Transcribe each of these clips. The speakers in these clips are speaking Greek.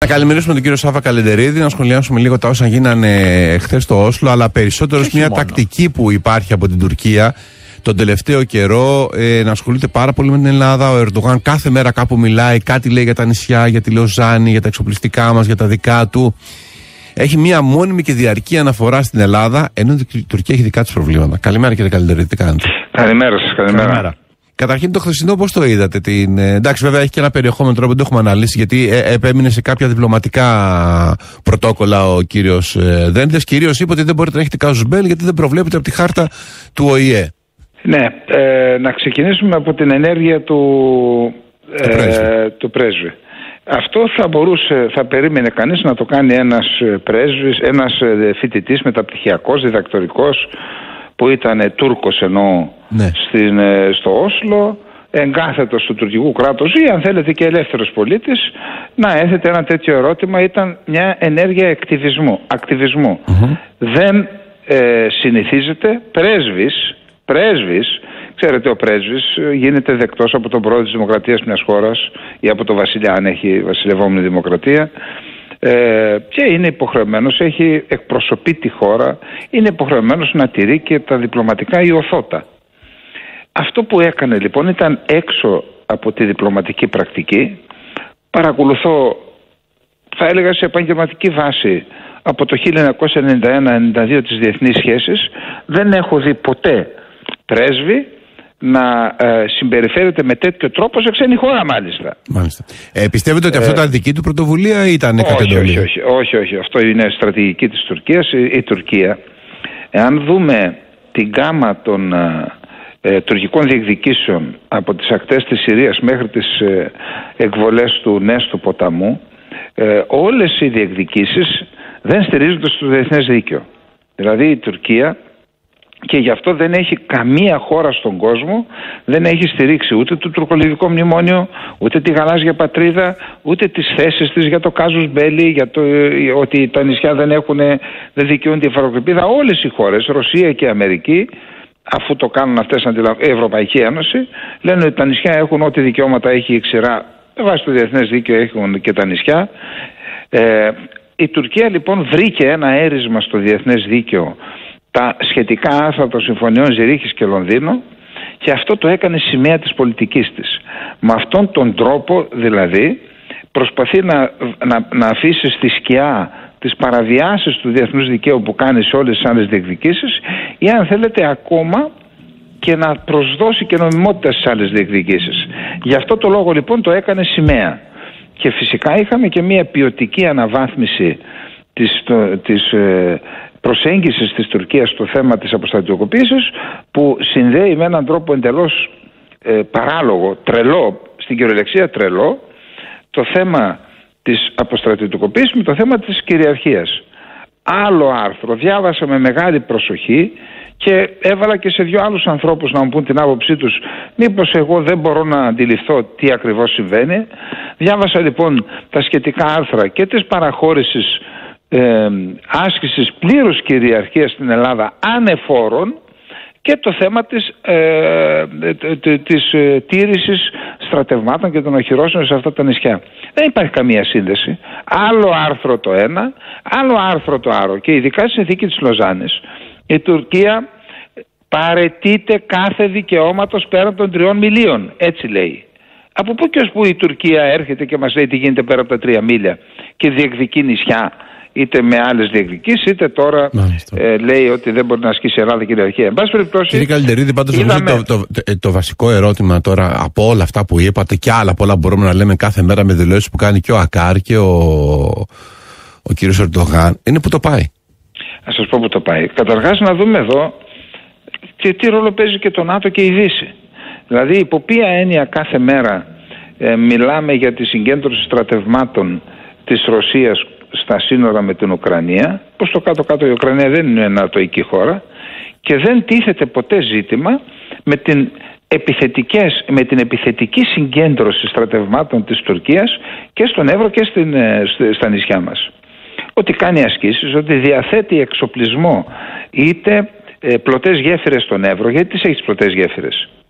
Να καλημερίσουμε τον κύριο Σάβα Καλεντερίδη, να σχολιάσουμε λίγο τα όσα γίνανε χθες στο Όσλο, αλλά περισσότερο μια τακτική που υπάρχει από την Τουρκία τον τελευταίο καιρό, να ασχολείται πάρα πολύ με την Ελλάδα. Ο Ερντογάν κάθε μέρα κάπου μιλάει, κάτι λέει για τα νησιά, για τη Λοζάνη, για τα εξοπλιστικά μας, για τα δικά του. Έχει μια μόνιμη και διαρκή αναφορά στην Ελλάδα, ενώ η Τουρκία έχει δικά της προβλήματα. Καλημέρα κύριε Καλεντερίδη, τι κάνετε? Καλημέρα σας, καλημέρα. Καταρχήν το χθεσινό πώς το είδατε? Εντάξει, βέβαια έχει και ένα περιεχόμενο τώρα που δεν το έχουμε αναλύσει, γιατί επέμεινε σε κάποια διπλωματικά πρωτόκολλα ο κύριος Δένδες. Κυρίως είπε ότι δεν μπορείτε να έχετε casus belli γιατί δεν προβλέπεται από τη χάρτα του ΟΗΕ. Ναι, να ξεκινήσουμε από την ενέργεια του πρέσβη. Αυτό θα περίμενε κανείς να το κάνει ένας πρέσβης, ένας φοιτητής μεταπτυχιακός, διδακτορικός, που ήταν Τούρκος εννοώ, ναι, στο Όσλο, εγκάθετος του τουρκικού κράτους ή αν θέλετε και ελεύθερος πολίτης, να έθετε ένα τέτοιο ερώτημα. Ήταν μια ενέργεια ακτιβισμού. Δεν συνηθίζεται πρέσβης, ξέρετε, ο πρέσβης γίνεται δεκτός από τον πρόεδρο της Δημοκρατίας μιας χώρας ή από τον βασιλιά αν έχει βασιλευόμενη δημοκρατία, και είναι υποχρεωμένος, εκπροσωπεί τη χώρα, είναι υποχρεωμένος να τηρεί και τα διπλωματικά ιωθώτα. Αυτό που έκανε λοιπόν ήταν έξω από τη διπλωματική πρακτική. Παρακολουθώ, θα έλεγα σε επαγγελματική βάση, από το 1991-92 τις διεθνείς σχέσεις. Δεν έχω δει ποτέ πρέσβη να συμπεριφέρεται με τέτοιο τρόπο σε ξένη χώρα, μάλιστα. Πιστεύετε ότι αυτό ήταν δική του πρωτοβουλία ή ήταν κάτι εντολή? Όχι. Αυτό είναι στρατηγική της Τουρκίας. Η Τουρκία, εάν δούμε την γκάμα των τουρκικών διεκδικήσεων από τις ακτές της Συρίας μέχρι τις εκβολές του Νέστου ποταμού, όλες οι διεκδικήσεις δεν στηρίζονται στο διεθνές δίκαιο. Δηλαδή η Τουρκία, και γι' αυτό δεν έχει καμία χώρα στον κόσμο, δεν έχει στηρίξει ούτε το τουρκολιβικό μνημόνιο, ούτε τη γαλάζια πατρίδα, ούτε τις θέσεις της για το casus belli, για το ότι τα νησιά δεν δικαιούνται η εφαροκρηπίδα. Όλες οι χώρες, Ρωσία και Αμερική, αφού το κάνουν αυτές η Ευρωπαϊκή Ένωση, λένε ότι τα νησιά έχουν ό,τι δικαιώματα έχει η ξηρά, με βάση το διεθνές δίκαιο έχουν και τα νησιά. Η Τουρκία λοιπόν βρήκε ένα έρισμα στο διεθνές δίκαιο, τα σχετικά άρθρα των συμφωνιών Ζηρίχης και Λονδίνο, και αυτό το έκανε σημαία της πολιτικής της. Με αυτόν τον τρόπο δηλαδή προσπαθεί να αφήσει στη σκιά τις παραβιάσεις του διεθνούς δικαίου που κάνει σε όλες τις άλλες διεκδικήσεις, ή αν θέλετε ακόμα και να προσδώσει και νομιμότητα στις άλλες διεκδικήσεις. Γι' αυτό το λόγο λοιπόν το έκανε σημαία. Και φυσικά είχαμε και μια ποιοτική αναβάθμιση της προσέγγισης της Τουρκίας στο θέμα της αποστρατιωτικοποίησης, που συνδέει με έναν τρόπο εντελώς παράλογο, τρελό, στην κυριολεξία τρελό, το θέμα της αποστρατιωτικοποίησης με το θέμα της κυριαρχίας. Άλλο άρθρο, διάβασα με μεγάλη προσοχή και έβαλα και σε δύο άλλους ανθρώπους να μου πούν την άποψή τους, μήπως εγώ δεν μπορώ να αντιληφθώ τι ακριβώς συμβαίνει. Διάβασα λοιπόν τα σχετικά άρθρα και της παραχώρησης άσκησης πλήρους κυριαρχίας στην Ελλάδα ανεφόρων, και το θέμα της τήρησης στρατευμάτων και των οχυρώσεων σε αυτά τα νησιά. Δεν υπάρχει καμία σύνδεση. Άλλο άρθρο το ένα, άλλο άρθρο το άλλο. Και ειδικά στη συνθήκη της Λοζάνης η Τουρκία παραιτείται κάθε δικαιώματος πέραν των 3 μιλίων. Έτσι λέει. Από πού και ως πού η Τουρκία έρχεται και μας λέει τι γίνεται πέρα από τα 3 μίλια και διεκδικεί νησιά, είτε με άλλες διεκδικήσεις, είτε τώρα λέει ότι δεν μπορεί να ασκήσει η Ελλάδα κυριαρχία. Εν πάση περιπτώσει, κύριε Καλεντερίδη, πάντως το βασικό ερώτημα τώρα από όλα αυτά που είπατε και άλλα πολλά μπορούμε να λέμε κάθε μέρα με δηλώσεις που κάνει και ο Ακάρ και ο κύριος Ερντογάν, είναι που το πάει. Να σας πω που το πάει. Καταρχάς να δούμε εδώ και τι ρόλο παίζει και το ΝΑΤΟ και η Δύση. Δηλαδή υπό ποια έννοια κάθε μέρα μιλάμε για τη συγκέντρωση στρατευμάτων της Ρωσίας στα σύνορα με την Ουκρανία, πως το κάτω-κάτω η Ουκρανία δεν είναι νατοϊκή χώρα, και δεν τίθεται ποτέ ζήτημα με την επιθετική συγκέντρωση στρατευμάτων της Τουρκίας και στον Εύρο και στα νησιά μας. Ότι κάνει ασκήσεις, ότι διαθέτει εξοπλισμό, είτε πλωτές γέφυρες στον Εύρο. Γιατί τις έχει τις πλωτές γέφυρες?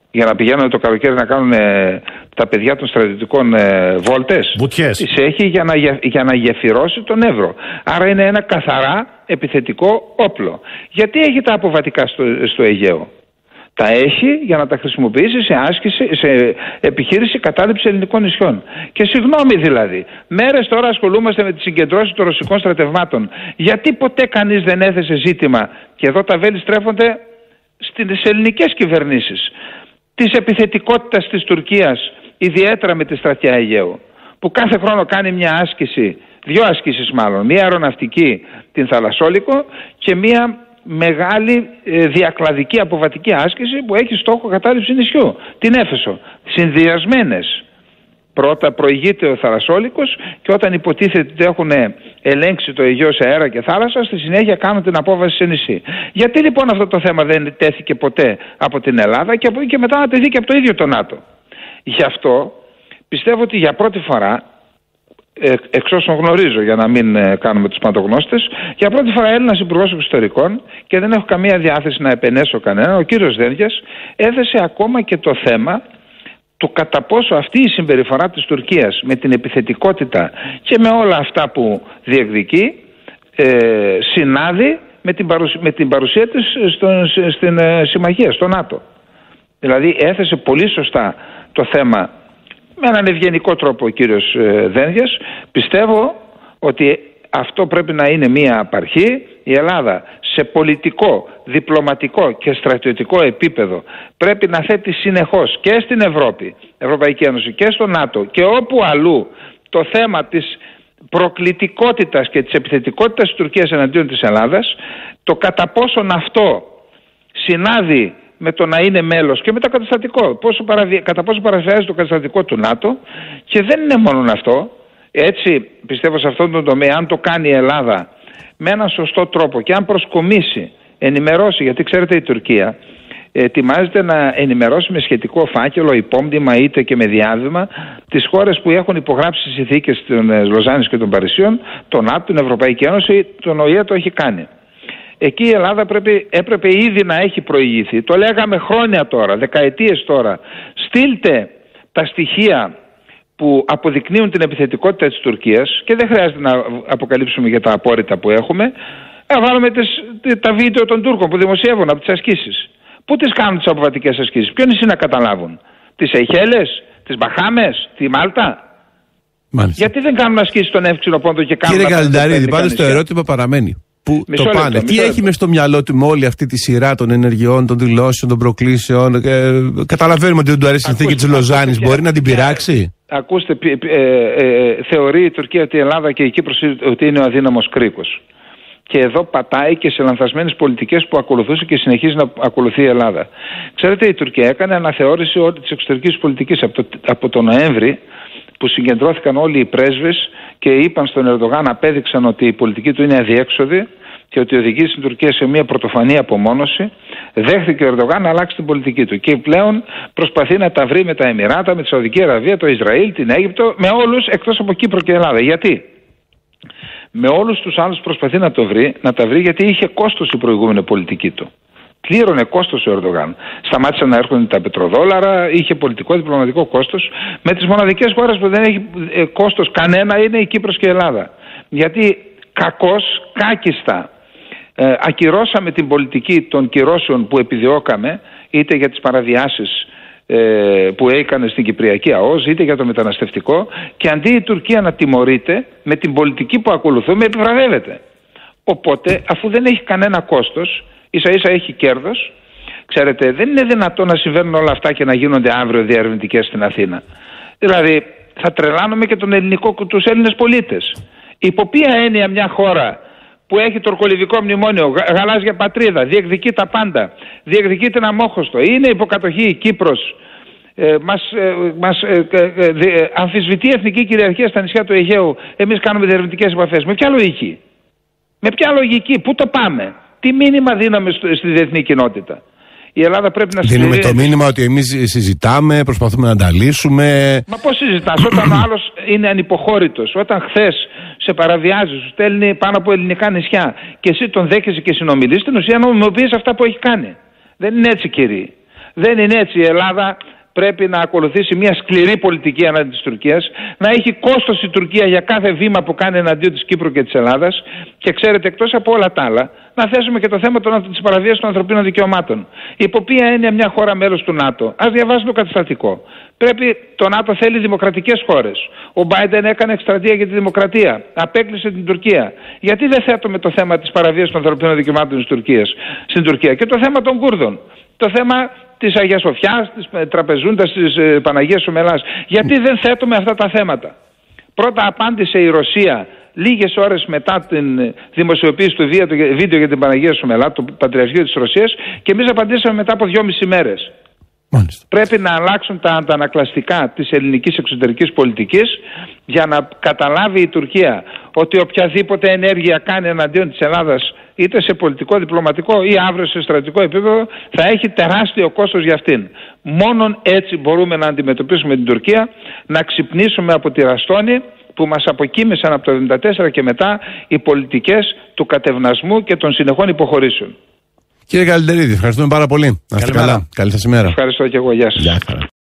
Για να πηγαίνουν το καλοκαίρι να κάνουν τα παιδιά των στρατιωτικών βόλτες. Βουτιές. Τις έχει για να γεφυρώσει τον Εύρο. Άρα είναι ένα καθαρά επιθετικό όπλο. Γιατί έχει τα αποβατικά στο Αιγαίο? Τα έχει για να τα χρησιμοποιήσει σε επιχείρηση κατάληψη ελληνικών νησιών. Και συγγνώμη δηλαδή, μέρες τώρα ασχολούμαστε με τη συγκεντρώση των ρωσικών στρατευμάτων. Γιατί ποτέ κανείς δεν έθεσε ζήτημα, και εδώ τα βέλη στρέφονται στις ελληνικές κυβερνήσεις, της επιθετικότητας της Τουρκίας, ιδιαίτερα με τη στρατιά Αιγαίου, που κάθε χρόνο κάνει μια άσκηση, 2 ασκήσεις μάλλον, μια αεροναυτική, την Θαλασσόλικο, και μια μεγάλη διακλαδική αποβατική άσκηση που έχει στόχο κατάληψη νησιού, την Έφεσο. Συνδυασμένες. Πρώτα προηγείται ο Θαλασσόλικος και όταν υποτίθεται ότι έχουν ελέγξει το Αιγαίο σε αέρα και θάλασσα, στη συνέχεια κάνουν την απόβαση σε νησί. Γιατί λοιπόν αυτό το θέμα δεν τέθηκε ποτέ από την Ελλάδα και από εκεί και μετά να τεθεί και από το ίδιο το ΝΑΤΟ? Γι' αυτό πιστεύω ότι για πρώτη φορά, εξ όσων γνωρίζω, για να μην κάνουμε τους παντογνώστες, για πρώτη φορά Έλληνας Υπουργός Εξωτερικών, και δεν έχω καμία διάθεση να επενέσω κανένα, ο κύριος Δένδιας έθεσε ακόμα και το θέμα του κατά πόσο αυτή η συμπεριφορά της Τουρκίας με την επιθετικότητα και με όλα αυτά που διεκδικεί συνάδει με την παρουσία της στην συμμαχία, στο ΝΑΤΟ. Δηλαδή έθεσε πολύ σωστά το θέμα με έναν ευγενικό τρόπο ο κύριος Δένδιας. Πιστεύω ότι αυτό πρέπει να είναι μια απαρχή. Η Ελλάδα σε πολιτικό, διπλωματικό και στρατιωτικό επίπεδο πρέπει να θέτει συνεχώς και στην Ευρωπαϊκή Ένωση και στο ΝΑΤΟ και όπου αλλού το θέμα της προκλητικότητας και της επιθετικότητας της Τουρκίας εναντίον της Ελλάδας, το κατά πόσον αυτό συνάδει με το να είναι μέλος και με το καταστατικό, κατά πόσο παραβιάζει το καταστατικό του ΝΑΤΟ. Και δεν είναι μόνο αυτό. Έτσι πιστεύω σε αυτόν τον τομέα, αν το κάνει η Ελλάδα με έναν σωστό τρόπο και αν προσκομίσει, ενημερώσει, γιατί ξέρετε η Τουρκία ετοιμάζεται να ενημερώσει με σχετικό φάκελο, υπόμνημα είτε και με διάβημα, τις χώρες που έχουν υπογράψει τις συνθήκες των Λοζάνης και των Παρισίων, τον ΝΑΤΟ, την Ευρωπαϊκή Ένωση, τον ΟΗΕ το έχει κάνει. Εκεί η Ελλάδα έπρεπε ήδη να έχει προηγηθεί. Το λέγαμε χρόνια τώρα, δεκαετίες τώρα. Στείλτε τα στοιχεία που αποδεικνύουν την επιθετικότητα της Τουρκίας, και δεν χρειάζεται να αποκαλύψουμε για τα απόρριτα που έχουμε. Βάλουμε τα βίντεο των Τούρκων που δημοσιεύουν από τις ασκήσεις. Πού τις κάνουν τις αποβατικές ασκήσεις? Ποιο νησί να καταλάβουν? Τις Σεϊχέλες, τις Μπαχάμες, τη Μάλτα? Μάλιστα. Γιατί δεν κάνουν ασκήσεις στον Εύξηνο Πόντο και κάνουν? Κύριε Καλνταρίδη, πάντως το ερώτημα παραμένει. Πού το πάνε? Τι έχει μες στο μυαλό του με όλη αυτή τη σειρά των ενεργειών, των δηλώσεων, των προκλήσεων? Καταλαβαίνουμε ότι δεν του αρέσει η συνθήκη της Λοζάνης. Μπορεί να την πειράξει? Ακούστε, θεωρεί η Τουρκία ότι η Ελλάδα και η Κύπρος ότι είναι ο αδύναμος κρίκος. Και εδώ πατάει και σε λανθασμένες πολιτικές που ακολουθούσε και συνεχίζει να ακολουθεί η Ελλάδα. Ξέρετε, η Τουρκία έκανε αναθεώρηση όλη της εξωτερικής πολιτικής από τον Νοέμβρη, που συγκεντρώθηκαν όλοι οι πρέσβες και είπαν στον Ερντογάν, απέδειξαν ότι η πολιτική του είναι αδιέξοδη και ότι οδηγεί στην Τουρκία σε μια πρωτοφανή απομόνωση. Δέχθηκε ο Ερντογάν να αλλάξει την πολιτική του και πλέον προσπαθεί να τα βρει με τα Εμιράτα, με τη Σαουδική Αραβία, το Ισραήλ, την Αίγυπτο, με όλους εκτός από Κύπρο και Ελλάδα. Γιατί? Με όλους τους άλλους προσπαθεί να τα βρει γιατί είχε κόστος η προηγούμενη πολιτική του. Πλήρωνε κόστος ο Ερντογάν. Σταμάτησαν να έρχονται τα πετροδόλαρα, είχε πολιτικό, διπλωματικό κόστος. Με τις μοναδικές χώρες που δεν έχει κόστος κανένα είναι η Κύπρος και η Ελλάδα. Γιατί κάκιστα ακυρώσαμε την πολιτική των κυρώσεων που επιδιώκαμε, είτε για τις παραβιάσεις που έκανε στην Κυπριακή ΑΟΣ, είτε για το μεταναστευτικό, και αντί η Τουρκία να τιμωρείται με την πολιτική που ακολουθούμε, επιβραβεύεται. Οπότε, αφού δεν έχει κανένα κόστος, ίσα ίσα έχει κέρδος. Ξέρετε, δεν είναι δυνατόν να συμβαίνουν όλα αυτά και να γίνονται αύριο διαρευνητικές στην Αθήνα. Δηλαδή, θα τρελάνουμε και τους Έλληνες πολίτες. Υπό ποια έννοια μια χώρα που έχει τουρκολιβικό μνημόνιο, γαλάζια πατρίδα, διεκδικεί τα πάντα, διεκδικεί την αμόχωστο, είναι υποκατοχή η Κύπρος, μας αμφισβητεί η εθνική κυριαρχία στα νησιά του Αιγαίου, εμείς κάνουμε διερευνητικές επαφές? Με ποια λογική? Με ποια λογική? Πού το πάμε? Τι μήνυμα δίναμε στη διεθνή κοινότητα? Η Ελλάδα πρέπει να δίνουμε το μήνυμα ότι εμείς συζητάμε, προσπαθούμε να τα λύσουμε. Μα πώς συζητάς όταν ο άλλος είναι ανυποχώρητος? Όταν χθες σε παραβιάζει, σου στέλνει πάνω από ελληνικά νησιά και εσύ τον δέχεσαι και συνομιλείς, στην ουσία νομιμοποιείς αυτά που έχει κάνει. Δεν είναι έτσι, κύριοι. Δεν είναι έτσι. Η Ελλάδα πρέπει να ακολουθήσει μια σκληρή πολιτική εναντίον της Τουρκίας, να έχει κόστος η Τουρκία για κάθε βήμα που κάνει εναντίον της Κύπρου και της Ελλάδας και ξέρετε, εκτός από όλα τα άλλα, να θέσουμε και το θέμα της παραβίασης των ανθρωπίνων δικαιωμάτων. Υπό ποια έννοια μια χώρα μέλος του ΝΑΤΟ? Ας διαβάσει το καταστατικό. Πρέπει, το ΝΑΤΟ θέλει δημοκρατικές χώρες. Ο Μπάιντεν έκανε εκστρατεία για τη δημοκρατία. Απέκλεισε την Τουρκία. Γιατί δεν θέτουμε το θέμα της παραβίασης των ανθρωπίνων δικαιωμάτων της Τουρκίας στην Τουρκία? Και το θέμα των Κούρδων. Το θέμα της Αγίας Σοφιάς, της Τραπεζούντας, της Παναγίας Σομελάς. Γιατί δεν θέτουμε αυτά τα θέματα? Πρώτα απάντησε η Ρωσία λίγες ώρες μετά την δημοσιοποίηση του βίντεο για την Παναγία Σομελά, το Πατριαρχείο της Ρωσίας, και εμείς απαντήσαμε μετά από 2,5 μέρες. Μάλιστα. Πρέπει να αλλάξουν τα αντανακλαστικά της ελληνικής εξωτερικής πολιτικής για να καταλάβει η Τουρκία ότι οποιαδήποτε ενέργεια κάνει εναντίον της Ελλάδας, είτε σε πολιτικό, διπλωματικό ή αύριο σε στρατιωτικό επίπεδο, θα έχει τεράστιο κόστος για αυτήν. Μόνον έτσι μπορούμε να αντιμετωπίσουμε την Τουρκία, να ξυπνήσουμε από τη ραστόνη που μας αποκοίμησαν από το 1974 και μετά οι πολιτικές του κατευνασμού και των συνεχών υποχωρήσεων. Κύριε Καλεντερίδη, ευχαριστούμε πάρα πολύ. Να είστε καλά. Καλή σας ημέρα. Ευχαριστώ και εγώ. Γεια σας. Γεια χαρά.